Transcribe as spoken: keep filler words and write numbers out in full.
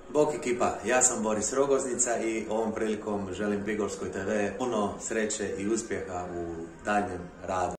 Bok ekipa, ja sam Boris Rogoznica i ovom prilikom želim Prigorskoj te ve puno sreće i uspjeha u daljnjem radu.